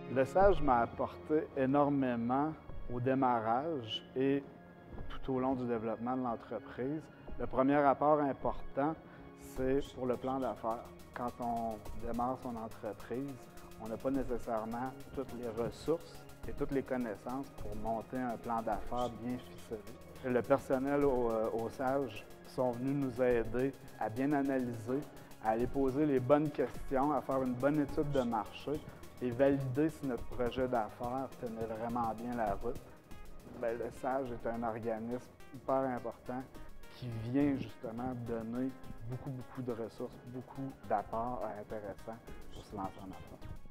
Le Sage m'a apporté énormément au démarrage et tout au long du développement de l'entreprise. Le premier apport important, c'est pour le plan d'affaires. Quand on démarre son entreprise, on n'a pas nécessairement toutes les ressources et toutes les connaissances pour monter un plan d'affaires bien ficelé. Et le personnel au Sage sont venus nous aider à bien analyser, à aller poser les bonnes questions, à faire une bonne étude de marché et valider si notre projet d'affaires tenait vraiment bien la route. Bien, le Sage est un organisme hyper important qui vient justement donner beaucoup de ressources, beaucoup d'apports intéressants pour se lancer en affaires.